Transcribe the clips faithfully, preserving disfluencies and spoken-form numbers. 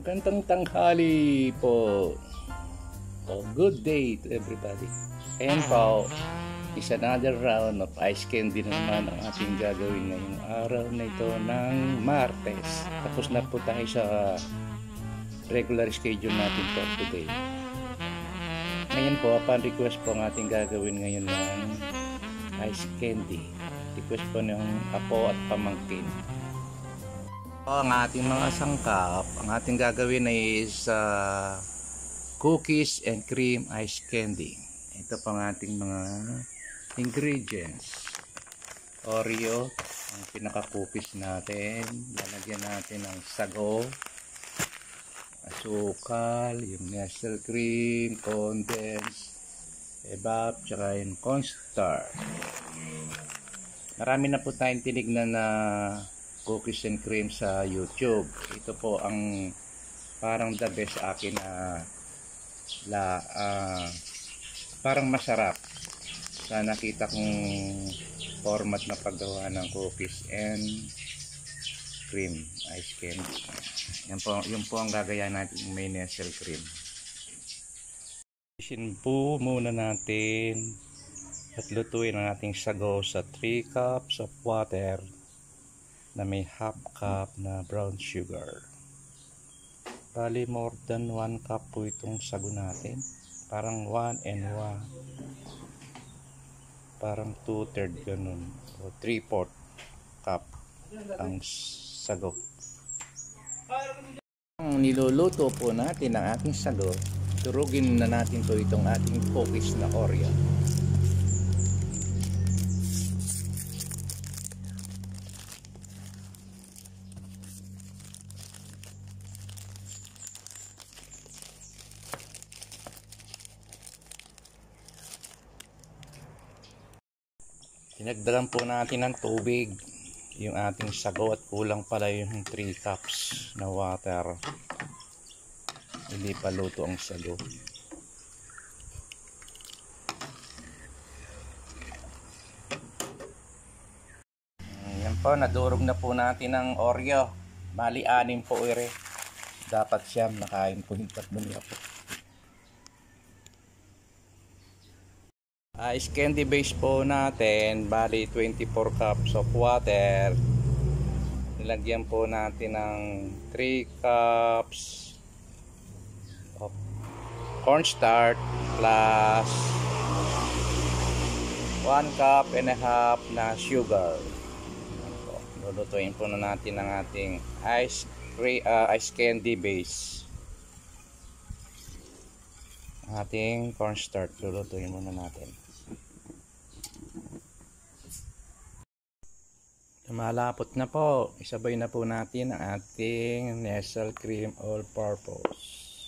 Magandang tanghali po. Oh, good day to everybody. Ayan po, is another round of ice candy na naman ang ating gagawin ngayong araw na ito ng Martes. Tapos na po tayo sa regular schedule natin for today. Ngayon po, upon request po ang ating gagawin ngayon ng ice candy. Request po ng apo at pamangkin. Ang ating mga sangkap, ang ating gagawin ay is uh, cookies and cream ice candy. Ito pang ating mga ingredients. Oreo, ang pinaka-cookies natin. Lalagyan natin ng sago, asukal, yung nestle cream, condensed, evap, tsaka yung cornstarch. Marami na po tayong tinignan na cookies and cream sa YouTube. Ito po ang parang the best sa akin na la, uh, parang masarap sa nakita kong format na paggawa ng cookies and cream ice candy. Yan po, yun po ang gagayahin natin, may nestle cream. Isin po muna natin at lutuin ang ating sago sa three cups of water na may half cup na brown sugar. Bali more than one cup po itong sago natin. Parang one and one. Parang two third ganun. O three fourth cup ang sago. Ang niluluto po natin ang ating sago, durugin na natin po itong ating cookies na Oreo. Dinagdagan po natin ng tubig yung ating sago at kulang pala yung three cups na water. Hindi pa luto ang sago. Yan po, nadurog na po natin ang Oreo. Bali anim po ere. Dapat siyam, nakain po yung tatlong yapo. Ice candy base po natin, bali twenty-four cups of water. Nilagyan po natin ng three cups of cornstarch plus one cup and a half na sugar. Lulutuin po na natin ang ating ice, uh, ice candy base. Ating cornstarch, lulutuin muna natin. Malapot na po, isabay na po natin ang ating nestle cream all purpose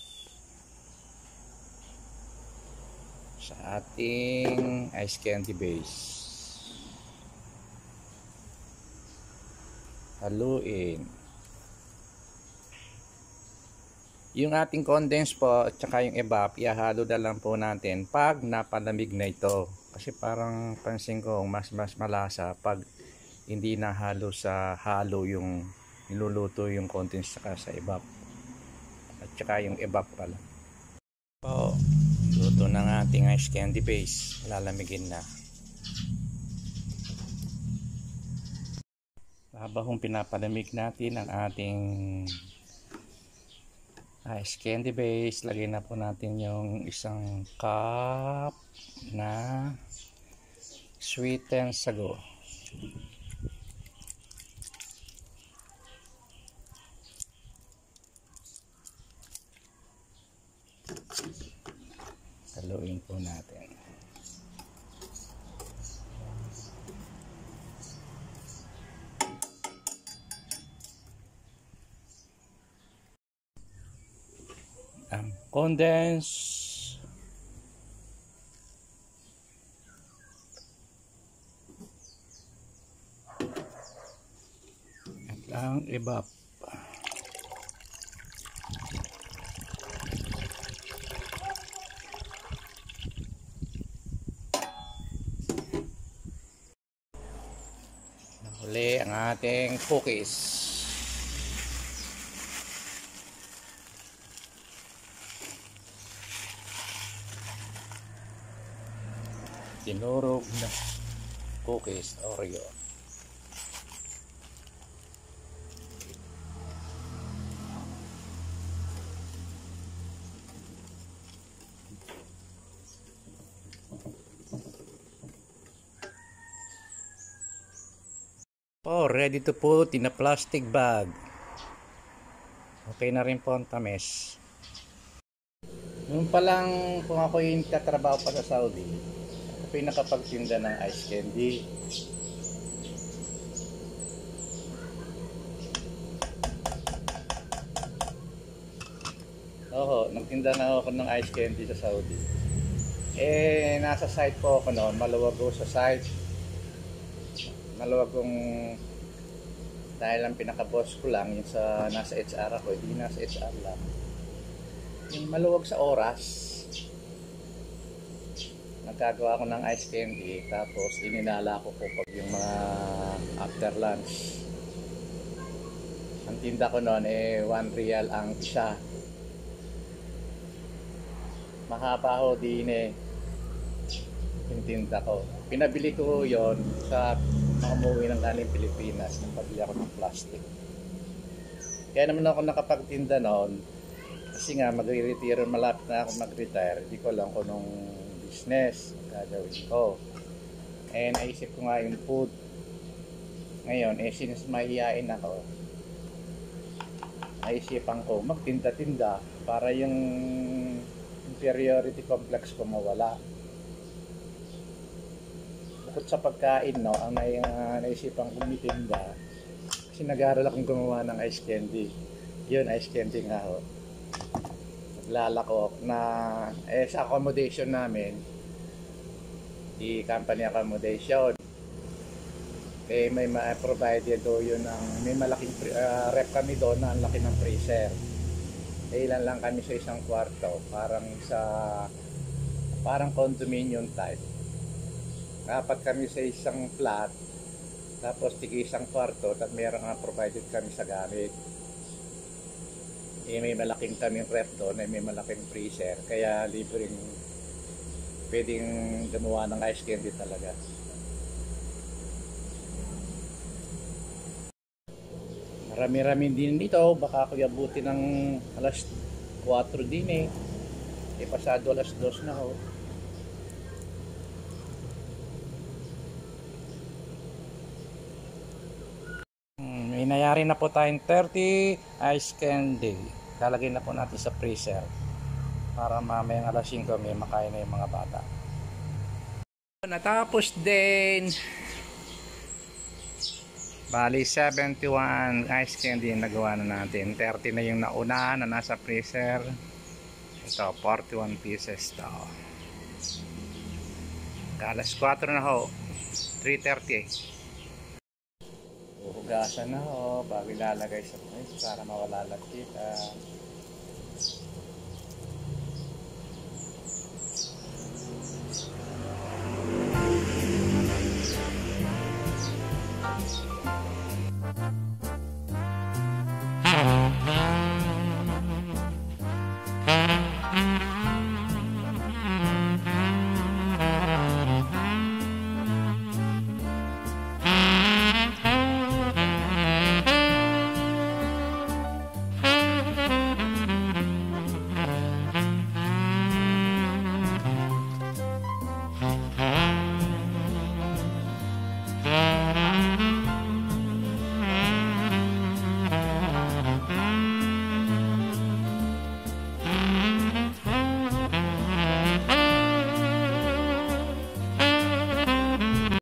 sa ating ice candy base. Haluin yung ating condensed po at saka yung evap, ihalo na lang po natin pag napalamig na ito, kasi parang pansin ko mas mas malasa pag hindi na halo sa halo yung niluluto yung contents saka sa evap at saka yung evap pala po. Luto ng ating ice candy base, lalamigin na. Habang pinapalamig natin ang ating ice candy base, lagay na po natin yung isang cup na sweetened sago. Haluin po natin. Ang condense at ang evap. Huli ang ating cookies. tinurog na cookies Oreo. Po, ready to put in a plastic bag. Okay na rin po ang tamis. Noon pa lang kung ako yung katrabaho pa sa Saudi, ako yung nakapagtinda ng ice candy. Oo, nagtinda na ako ng ice candy sa Saudi. Eh, nasa site po ako noon, maluwag ko sa site. Maluwag kong dahil ang pinaka-boss ko lang yung sa nasa H R ako, hindi nasa H R lang. Yung maluwag sa oras, nagkagawa ko ng ice candy, tapos ininala ko po pag yung mga after lunch. Ang tinda ko noon eh one real ang isa. Mahaba ho din eh yung tinda ko. Pinabili ko yon sa umuwi ng galing Pilipinas, nagpabili ako ng plastic. Kaya naman ako nakapagtinda noon kasi nga magre-retire, malapit na ako mag-retire. Hindi ko lang kung nung business gagawin ko. Eh naisip ko nga yung food. Ngayon eh since mahihain ako, naisipan ko magtinda-tinda para yung inferiority complex ko mawala. Bukod sa pagkain, no, ang nai, uh, naisipan kong mitinda kasi nag-aaral akong gumawa ng ice candy. Yun, ice candy nga ho. Naglalako na eh, sa accommodation namin, di company accommodation, eh may ma-provided do yun ng, may malaking uh, rep kami doon na ang laki ng freezer. Eh, ilan lang kami sa isang kwarto, parang sa parang condominium type. Apat kami sa isang flat, tapos tigi isang kwarto, at meron nga provided kami sa gamit. Eh, may malaking kaming rep doon, eh, may malaking freezer, kaya libreng pwedeng gumawa ng ice candy talaga. Marami-rami din dito, baka ako abutin ng alas kwatro din eh. Eh, pasado alas dos na ho. May nayari na po tayong thirty ice candy. Lalagay na po natin sa freezer para mamayang alas singko may makain na yung mga bata. Natapos din. Bali seventy-one ice candy yung nagawa na natin. thirty na yung nauna na nasa freezer. Ito forty-one pieces to. Alas kwatro na ho, three thirty. Hugasan na ho bago ilalagay sa fridge para mawala latkita.